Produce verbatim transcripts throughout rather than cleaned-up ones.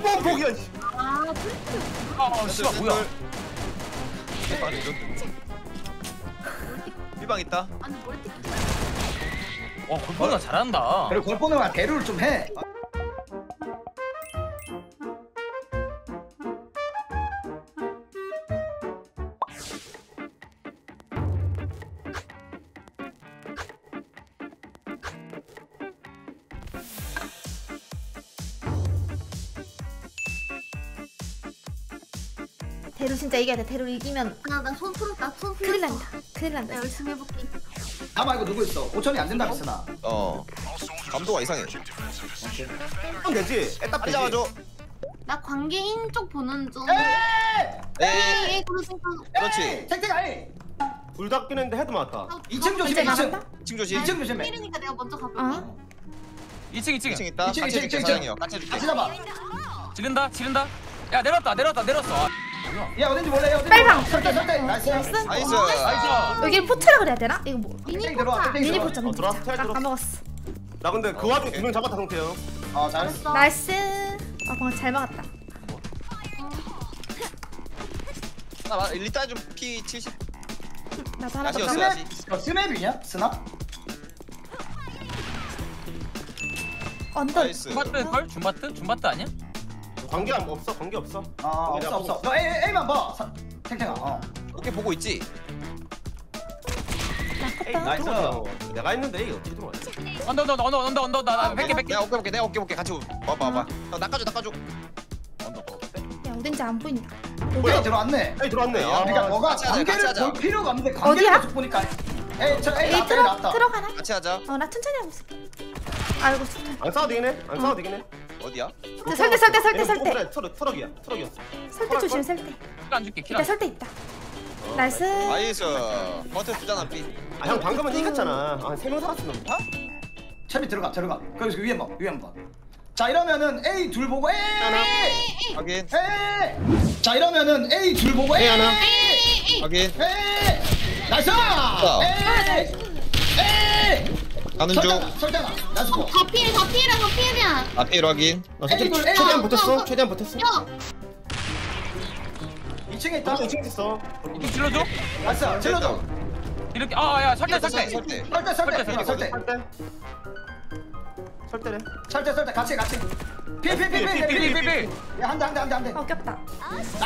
뭐 보기야. 아 트리플. 아 씨발 뭐야? 삐방 있다. 아니 멀티. 와 골프가 잘한다. 그리고 골프는 대루를 좀 해. 대루 진짜 이겨야 돼. 대루 이기면 나나손 풀었다. 손 풀었어. 큰일 난다. 큰일 난다. 나 열심히 해볼게. 나 말고 누구 있어? 오천이 안 된다 했으나. 어. 감도가 이상해. 형 되지? 애답 빨리 되지? 잡아줘. 나 관계인 쪽 보는 중. 에이! 에이. 에이 그러니까. 그렇지. 택택 아이. 불 닦이는데 헤드 맞았다. 이 층 조심해. 이제 이 층. 나간다? 이 층 조심. 이 층 조심해. 일이니까 내가 먼저 가볼게. 어? 이 층 이 층. 이 층 있다. 이 층, 같이 이 층, 해줄게 이 층. 사장이요. 같이 해줄게. 같이 잡아. 지른다 지른다. 야 내렸다 내렸다 내렸어. 아, 뭐야? 얘 어딘지 몰라. 얘 어딘지 빨강. 몰라. 설대 설대. 나이스. 나이스. 나이스. 나이스. 여기 포트라 그래야 되나? 이거 뭐? 미니 땡 들어와. 포카. 땡 미니 들어와. 포트. 어, 들어왔어, 잘 아, 들어왔어. 까먹었어. 나 근데 그 어, 와중에 오케이. 두 명 잡았다 상태요. 어 잘했어. 잘했어. 나이스. 아 방금 잘 막았다. 나 일단 좀 피 칠십. 나도 하나 더 야시였어, 까먹. 야시. 너 스맵이냐? 스나? 언더. 나이스. 줌바트 걸? 줌바트? 줌바트 아니야? 관계 안- 없어 관계 없어. 아 없어 없어. 너 A A만 봐. 사- 탱탱아. 어. 오케이 보고 있지. 에이 나갔다. 나이스. 들어와. 내가 했는데 에이 어떻게 들어와? 언더 언더 언더 언더 언더 나 백 개 백 개. 내가 어깨 볼게. 내가 어깨 볼게. 같이 와봐 와봐. 형 낚아줘 낚아줘. 언더 거. 야 어딘지 안 보인다. 여기 들어왔네. 에이 들어왔네. 야, 아, 그러니까 너가 같이 하자, 같이 관계를 하자. 볼 필요가 없는데 어디야? 관계를 계속 보니까. 에이 저 A 에이 나왔다. A 들어 나왔다. 들어가나? 같이 하자. 어 나 천천히 하고 있을게. 아이고 좋다. 안 싸워도 되긴 해. 안 싸워도 되긴 해. 어디야? 저 설대 설대 설대 얘는 설대. 트럭, 트럭, 트럭이야. 트럭이었어. 설대 조심 설대. 킬안 줄게 킬 이따 안. 설대 있다. 어, 나이스. 나이스. 버터 쓰잖아 삐. 아 형 방금은 이겼잖아. 아세 명 살았어 너. 채비 들어가 들어가. 거기서 위에 봐 위에 봐. 자 이러면은 A 둘 보고 A 확인. A. 자 이러면은 A 둘 보고 A 하나. 확인. A. 나이스. 자. A. A. 가는 중. 설대나 설대나. 나이스. 고. 다 피해 다 피해라 다 피해야. 앞에 확인. 나 솔직히 에이, 돌, 에이, 최대한 돌. 붙었어. 최대한 붙었어. 야 이 층에 있다. 이 층 있어. 이거 질러줘? 나이스. 질러줘. 이렇게 아야 설대 설대. 설대. 설대 설대 설대, 설대 설대. 설대. 설대래. 설대 설대 같이 같이. 피피피피피. 삐삐삐삐. 한대 한 대 한 대 한 대. 어 꼈다. 나이스.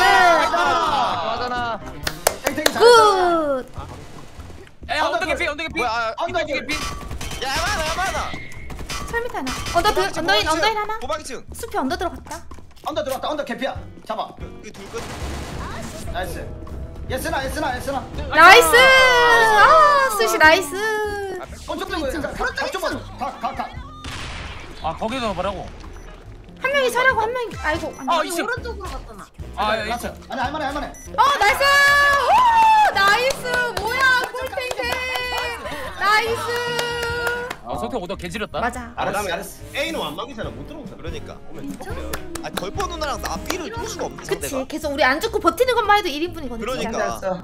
맞아나. 땡땡이 잘했어. 굿. 야 언덕에 삐 언덕에 삐. 뭐야? 아, 언덕에 삐 삐. 야 많아 야 많아. 설밑 하나. 언더 들 언더인 언더인 하나. 도박 층. 숲이 언더 들어갔다. 언더 들어왔다. 언더 개피야. 잡아. 이둘 끝. 나이스. 예스나 예스나 예스나. 나이스. 아 수시 나이스. 언쪽 들고 각좀 봐줘. 각각 각. 아 거기서 뭐라고? 한 명이 설하고 한 명이 아이고. 안 돼. 아 아니 이층. 오른쪽으로 갔잖아. 아 야, 나이스. 이층. 아니 할만해 할만해. 어 나이스. 오 나이스. 뭐야 꿀탱탱. 나이스. 아 소태 오더 개지렸다. 맞아. 아, 그다음에 알았어. A는 완막이잖아. 못 들어오잖아. 그러니까. 진짜? 아 걸퍼 누나랑 나 B를 뚫을 수가 없는 그치. 상대가. 계속 우리 안 죽고 버티는 것만 해도 일 인분이거든. 그러니까. 잘했어.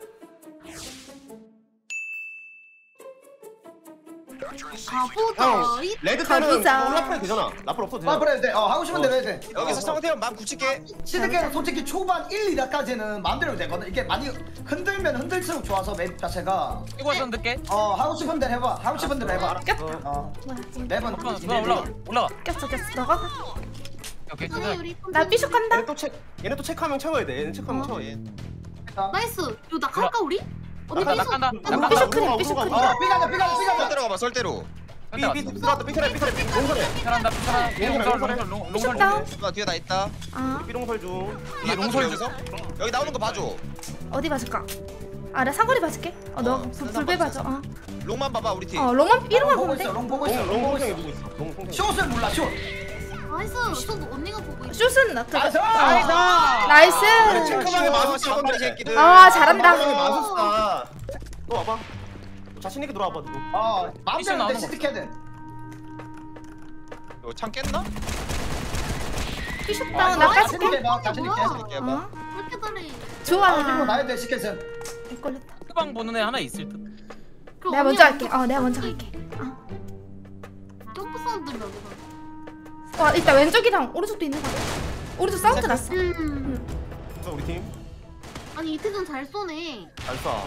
가보자. 형 이 레드 타는 가보자. 라플 되잖아. 라플 없어도 되잖아. 빨리 해도 돼. 어 하고 싶은 대로 해도 돼. 여기서 성태형 마음 굳힐게. 시드게는 솔직히 초반 일, 이 라까지는 마음대로 되거든. 이게 많이 흔들면 흔들수록 좋아서 맵 자체가. 이거 와서 늦게. 어 하고 싶은 대로 해봐. 하고 싶은 대로 해봐. 꼈다. 어 뭐야? 매번 누나 누나 올라가 올라가. 꼈어 꼈어. 너가 가. 오케이 아니 괜찮아. 우리 나 삐죽 간다. 얘네 또 체, 얘네 또 체크하면 채워야 돼. 얘네 체크하면 어. 채워야 돼. 나이스. 이거 나갈까 우리? 언니 나 삐져. 나간다. 어, 나간다. 삐죽 크림 우승아, 삐죽 우승아. 크림. 어 삐가자 삐가자 설 삐가자. 대로 가봐 설대로. 삐, 삐, 들어왔다. 삐살해, 삐살해, 삐 롱설해. 피카란다 피카란. 롱설 롱설 롱- 롱설. 다운. 누나 뒤에 나 있다. 아 삐롱설 중. 이게 롱설 여기서? 여기 나오는 거 봐줘. 어디 봐줄까? 아 나 사거리 봐줄게. 어너 어, 불배 봐줘. 어. 롱만 봐봐 우리 팀. 어 롱만 삐롱만 롱 보고 보면 돼. 있어. 롱 보고 롱, 있어. 롱 롱 보고 동생이 있어. 보고 있어. 롱 동생. 숏을 몰라 숏. 나이스. 저도 언니가 보고 있어. 슛은 나 나이스. 나이스. 그래, 나이스. 체크방에 마술사 샤바리 건데. 새끼들. 아 잘한다. 체크방에 마술사. 너 와봐. 자신 있게 들어와봐 누구. 어 마음대로 미션 내 나오는 거. 시드캐든. 이거 창 깼나? 삐슛 아, 다운 이거 나 자신 있게 까줄게. 해봐. 자신 있게. 뭐야? 이렇게 해봐. 어? 왜 이렇게 잘해? 좋아. 아 그리고 나야 돼 시켓은. 개걸렸다. 후방 보는 애 하나 있을 듯. 그럼 내가 언니 먼저 할게. 먼저 어 내가 먼저 갈게. 갈게. 어. 점프 사운드 들려. 와 이따 왼쪽이랑 오른쪽도 있는 거 같아. 오른쪽 사운드 났어. 음. 그래서 우리 팀. 아니 이태준 잘 쏘네. 잘 쏴.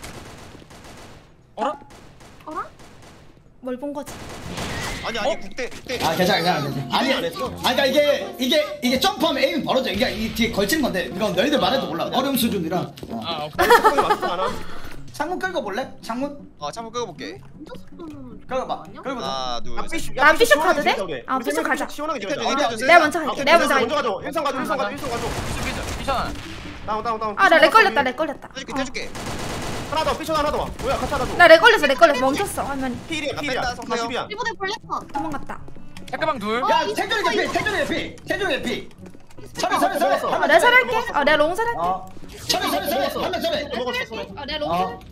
어라? 어라? 뭘 본 거지? 아니 아니 국대 국대. 아 괜찮아 괜찮아 괜찮아. 아니 아니 그러니까 이게 이게 이게 점프하면 에임 벌어져. 이게 이 뒤에 걸친 건데 이건 너희들 말해도 몰라. 어려움 수준이라. 어. 아 상권이 맞지 않아? 창문 끌고 볼래? 창문 어 창문 끄고볼게. 혼자 쏘는 끌어봐. 끌고 봐. 하나 둘 야, 셋. 삐슈, 난 삐슈 시원하게 가도 돼? 지내자, 우리. 아, 우리 삐슈 삐슈 가자. 시원하게 지내자. 이태준, 아, 이태준. 내가 먼저 아, 갈게. 내가 먼저 먼저 갈게. 가줘. 일선 가줘. 일선 가줘. 일선 가줘. 피션 피션. 다운 다운 다운. 아 나 렉 걸렸다. 렉 걸렸다. 해줄게 어. 해줄게. 하나 더. 삐슈 하나 더. 뭐야? 같이 하나 더. 나 렉 걸렸어. 렉 걸렸어. 멈췄어. 화면이 필이야 나 필이야. 뺀다, 성태형. 사십이야. 일본에 블랙컷. 도망갔다. 체크방 둘. 야 태준이 개피. 태준이 개피. 태준이 개피. 서래 서래 서래. 먹었어. 어, 내가 살할게. 어 내가 롱 살할게. 어. 서래 서래 서래. 한명 서래. 먹었어. 서래. 어 내가 롱 어.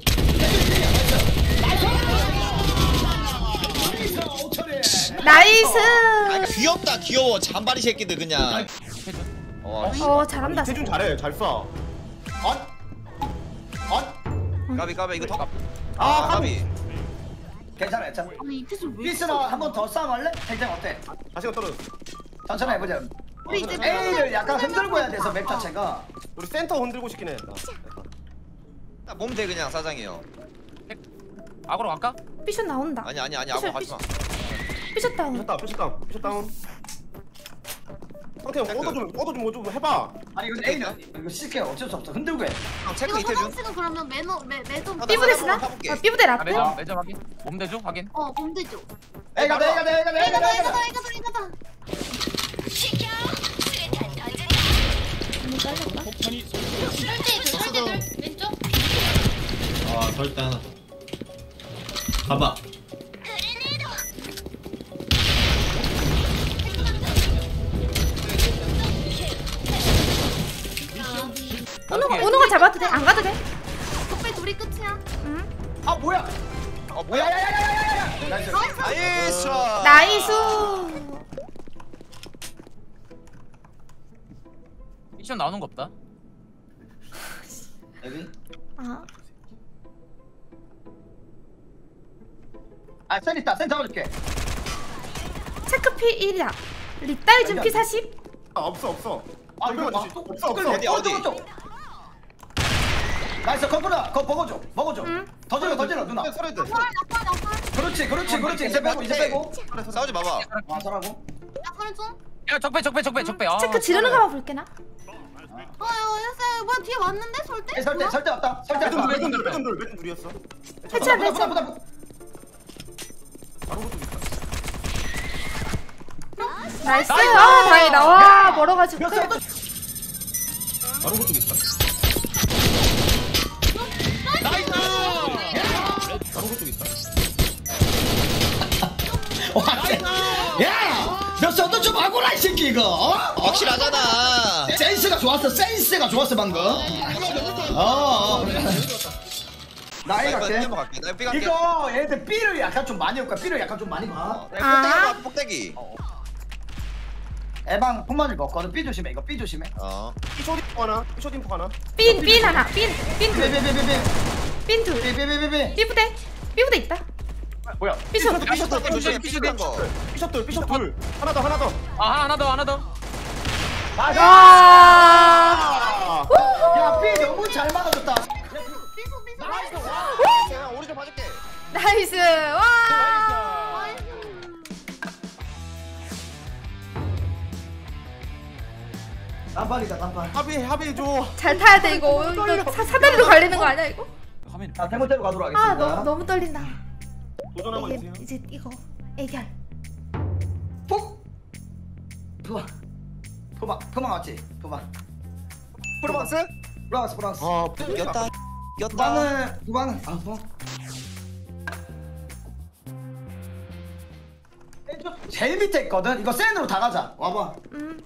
살할게. 나이스. 아 귀엽다 귀여워 잔바리 새끼들 그냥. 어 어 잘한다. 이태준 잘해. 잘 쏴. 어? 어? 까비 까비 이거 더. 아, 아 까비. 괜찮아 괜찮아. 아니 이태준 왜? 피스나 한 번 더 싸움할래? 굉장 어때? 자신감 떨어졌어. 천천히 해보자. 우리 이제 A를 약간 흔들고 해야 돼서 맵 자체가. 우리 센터 흔들고 싶긴 해. 나. 딱 몸 돼 그냥 사장이요. 악으로 갈까? 삐션 나온다. 아니 아니 아니 아무 가지 마. 삐션 다운. 삐셨다. 삐셨 다운. 삐셨 다운. 상태형 꺼도 좀 꺼도 좀 뭐 좀 해봐. 아니 이거 A는 이거 C게 어쩔 수 없어. 흔들고 해. 형 체크 이거 이태준. 사장씨는 그러면 매너 매 매점. 나 삐부대 한번 쓰나? 가볼게. 어 삐부대 아 라플. 매점 매점 확인. 몸 대줘 확인. 어 범대죠. A가 돼 A가 돼 A가 돼 A가 돼 이거다 A가 돼. 이거다 이거다 이거다. 아 절대 하나 가봐. 오는 거 오는 거 잡아도 돼. 안 가도 돼. 적배 둘이 끝이야. 응. 아 뭐야? 어 뭐야? 야야야야야야. 나이스. 나이스. 나이스. 피션 나오는 거 없다. 여기. 아 아, 센 있다. 센 잡아줄게. 체크 피 일이야. 리따이즘 피 사십. 아, 없어 없어. 아, 아, 이거 이거 아, 없어 또 없어. 끌려. 어디, 어디? 오른쪽, 오른쪽. 나이스. 거꾸라. 그거 먹어줘. 먹어줘. 응. 더 질러, 더 질러, 누나. 서래 돼. 약간 약간 약간. 그렇지, 그렇지, 그렇지. 이제 빼고, 이제 빼고. 싸우지 마봐. 아, 잘하고. 약간 좀. 야 적배 적배 적배 적배. 아, 체크 지르는 거만 볼게 나. 아유 했어요. 뭐야 뒤에 왔는데 설대? 에, 설대, 설대 왔다. 설대 매점 왔다. 둘, 매점 둘, 매점 둘, 매점 둘이었어. 해치야 보다, 보다, 해치야. 보다, 보다. 바로 그쪽 있다. 나이스. 아 다행이다. 와 멀어가지고. 몇 살? 바로 그쪽 있다. 바로 그쪽 있다. 와, 쎄. 야! 몇 살도 좀 하고라, 이 새끼, 이거. 어? 확실하잖아. 센스가 좋았어, 센스가 좋았어, 방금. 어, 어. 나 나이 이거 갈게. 한번 갈게. 나 B 갈게. 이거 얘들 B를 약간 좀 많이 올 거야. B를 약간 좀 많이 봐. 아. 폭대기. 에방 폭만일 거 없거든. B 조심해. 이거 B 조심해. 어. 삐쇼딘 하나. 삐쇼딘 하나. 빈, 빈 하나. 빈, 빈 둘. 비비비비비. 빈 둘. 비비비비비. 삐부대. 삐부대 있다. 뭐야? 삐션. 삐쇼 둘, 조심해, 삐쇼 삐쇼 거. 삐쇼 둘, 삐쇼 둘. 하나 더, 하나 더. 아 하나 더 하나 더. 맞아. 와. 아. 야, B 너무 잘 막아줬다. 삐소 삐소. 내가 오른쪽 봐줄게. 나이스. 와. 단판이다, 단판. 합의, 합의 줘. 잘 타야 돼 이거. 이거 사, 사다리로 갈리는 거 아니야 이거? 화면이. 자, 대문대로 가도록 아 하겠습니다. 너무 너무 떨린다. 도전 한번 이게 해주세요. 이제 이거 애결. 폭. 도망. 도망. 도망 왔지? 도망. 프로방스? 프랑스, 프랑스. 어, 이겼다. 이겼다. 도망은, 도망은. 아, 도망. 제일 밑에 있거든. 이거 센으로 다 가자. 와봐. 음.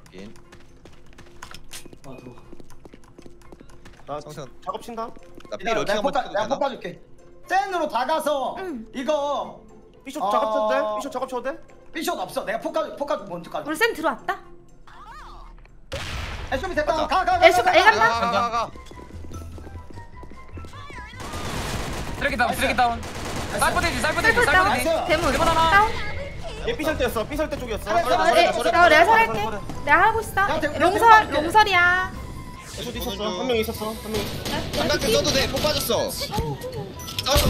와, 도망. 나 성선. 작업 친다. 나 B 내가 럴킹 한번 폭 쳐도 내가 되나? 폭 봐줄게. 센으로 다 가서 응. 이거 삐쇼 어. 작업 쳐도 돼? 삐쇼 작업 쳐도 돼? 삐숏 없어. 내가 폭가 폭가 먼저 가줘. 우리 쌤 들어왔다. 애쇼미 됐다. 가, 맞아. 가, 가. 애쇼가 가, 가, 애가 가. 나? 가, 가, 가. 쓰레기 다운 쓰레기 다운. 사이퍼 대지 사이퍼 대지 셀프 다운. 사이퍼 대지. 나이스. 대문. 대문 하나. 다운. 얘 삐설대였어. 삐설대 쪽이었어. 알았어, 어, 알았어, 예, 알았어, 나 알았어, 내가 알았어, 설할게. 알았어. 내가 하고 있어. 야, 대- 롱설 대박. 롱설이야. 애쇼도 있었어. 한 명 있었어. 한 명 있었어. 삼각대 써도 돼. 폭 빠졌어. 싸웠어.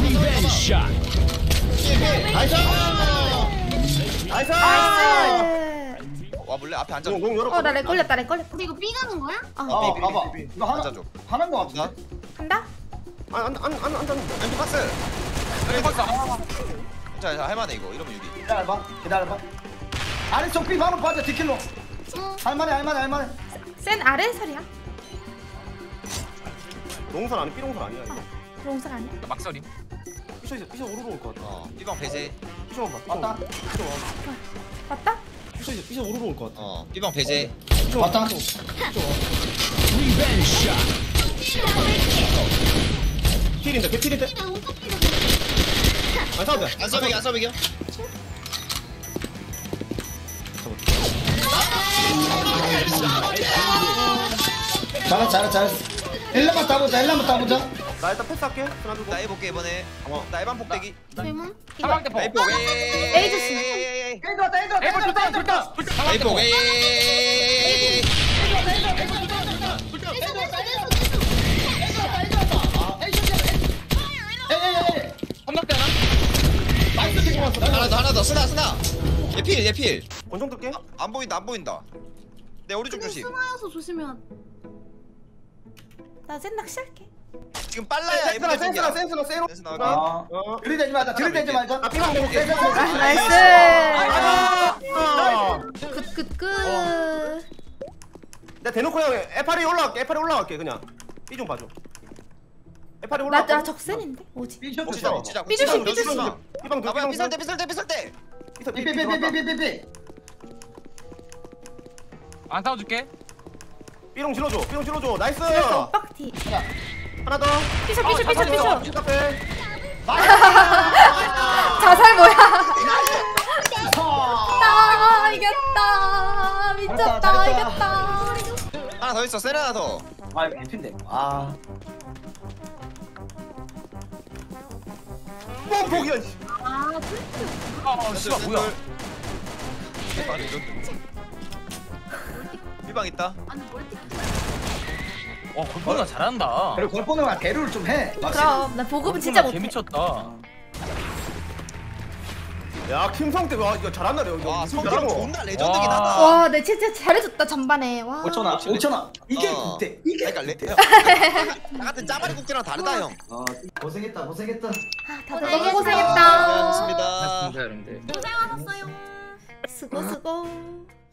나이스. 나이스. 나이스. 와 몰래 앞에 앉아. 공, 공 열어. 어나 렉 걸렸다 렉 걸렸다. 우리 이거 B 가는 거야? 어 삐, 삐, 봐봐 삐, 삐. 이거 하나 앉아줘. 하나인 거 나? 같은데 간다. 안안안안 안. 왼쪽 박스. 그래 박사. 자, 자 할만해 이거. 이러면 유리. 기다려봐 기다려봐 아래쪽 삐 바로 빠져 뒷킬로 응. 할만해 할만해 할만해 센 아래 설이야. 농선 아니 삐롱선 아니야 이거. 롱설 아니야. 막설임. 삐셔 삐셔 오르러 올 것 같아. 어. 삐방 배제. 삐셔만 봐. 삐셔만 맞다 봐. 삐셔만 봐. 맞다? 삐셔 삐셔 오르러 올 것 같아. 어. 삐방 배제. 맞다 킬인데 개 킬인데. 그냥 엄청 뛰는 안 싸도 돼. 안 써배기 안 써배기요? 잘했어 잘했어 잘했어 일라만 따보자 일라만 따보자 나 일단 패스할게. 하나 두고. 나 해볼게 이번에. 어. 나 에반 폭대기. 대문? 사망대 폭. 에이폭. 에이 조심. 에이. 에이 들어왔다 에이 들어왔다 에이볼 에이 불타 들어왔다 불타. 에이폭. 에이. 에이 삼각대 하나. 하나 더 하나 더. 쓰나 쓰나. 얘필 얘필. 권총 뜰게. 안 보인다 안 보인다. 내 오른쪽 근데 조심. 스나여서 조심해야 나센 낚시할게. 지금 빨라야 센스나 에반 센스나 쪽이야. 센스나 세로. 센스 나갈게. 아 어. 들이대지 말자 들이대지 말자 나 삐방 먹을게. 아, 나이스. 아. 굿굿굿. 내가 대놓고 형 에파리 올라갈게. 에파리 올라갈게 그냥. 삐 좀 봐줘. 에파리 나, 올라갈게. 나 적센인데? 뭐지? 삐셔 치자 삐셔 치자. 삐조심, 삐조심. 삐방 두 아빠 삐방 비쌀 때 비쌀 때 비쌀 때. 삐삐삐삐삐삐삐 안 싸워줄게. 삐롱 질러줘. 삐롱 질러줘. 나이스. 그래서 오빠 티. 하나 더. 피셔 피셔 피셔 피셔. 삐 카페. 자살 뭐야? 나 이겼다. 미쳤다 잘했다. 이겼다. 하나 더 있어. 세레 하나 더. 아 이거 개핀데 아 뽕 복이야. 아 트리플 아 씨발 뭐야. 삐방 있다. 아니 멀티 와 골프가 잘한다. 그리고 골프는 대류를 좀해 그럼 나 보급은 진짜 못해. 개미쳤다. 야 김성태 와 이거 잘한다 내 여기. 와 무슨 성격 잘하노? 존나 레전드긴 와. 하다. 와, 내 진짜 잘해줬다 전반에. 와. 오천아 오천아 이게 어. 국대 이게 그러니까 레. 국대 나 같은 짜바리 국대랑 다르다 형. 어 고생했다 고생했다 아, 다들 너무 고생했다. 고생하셨습니다. 여러분들. 고생하셨어요. 수고 수고.